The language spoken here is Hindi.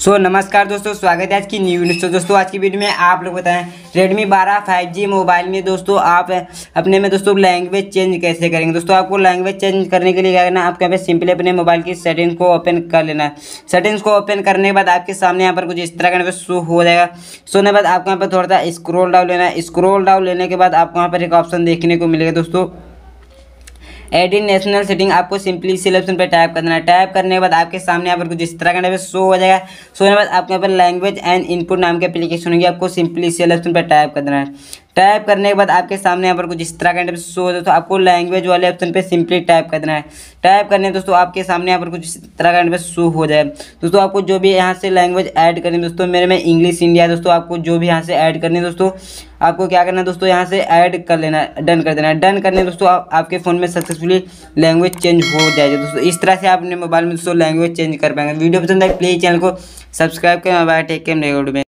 नमस्कार दोस्तों, स्वागत है आज की न्यू न्यूज़। तो दोस्तों आज की वीडियो में आप लोग बताएं Redmi 12 5G मोबाइल में दोस्तों आप अपने में दोस्तों लैंग्वेज चेंज कैसे करेंगे। दोस्तों आपको लैंग्वेज चेंज करने के लिए क्या करना है, आपको यहाँ पे सिंपली अपने मोबाइल की सेटिंग्स को ओपन कर लेना है। सेटिंग्स को ओपन करने के बाद आपके सामने यहाँ पर कुछ इस तरह का शो हो जाएगा। शो होने के बाद आपको यहाँ पर थोड़ा सा स्क्रॉल डाउन लेना है। स्क्रॉल डाउन लेने के बाद आपको यहाँ पर एक ऑप्शन देखने को मिलेगा दोस्तों, एड इन नेशनल सेटिंग। आपको सिंपली इसी ऑप्शन पर टैप करना है। टैप करने के बाद आपके सामने यहाँ पर कुछ इस तरह का शो हो जाएगा। शो होने के बाद आपके यहाँ पर लैंग्वेज एंड इनपुट नाम की एप्लीकेशन होगी। आपको सिंपली इसी ऑप्शन पर टैप करना है। टैप करने के बाद आपके सामने यहाँ पर कुछ इस तरह का शो हो, तो आपको लैंग्वेज वाले ऑप्शन पे सिंपली टैप करना है। टैप करने दोस्तों आपके सामने यहाँ पर कुछ इस तरह का शो हो जाए। दोस्तों आपको जो भी यहाँ से लैंग्वेज ऐड करनी है, दोस्तों मेरे में इंग्लिश इंडिया है। दोस्तों आपको जो भी यहाँ से ऐड करनी है, दोस्तों आपको क्या करना है, दोस्तों यहाँ से ऐड कर लेना है, डन कर देना है। डन करने दोस्तों आपके फ़ोन में सक्सेसफुली लैंग्वेज चेंज हो जाएगी। दोस्तों इस तरह से आप अपने मोबाइल में दोस्तों लैंग्वेज चेंज कर पाएंगे। वीडियो पसंद आए प्लीज़ चैनल को सब्सक्राइब करें। Bye, take care, next video में।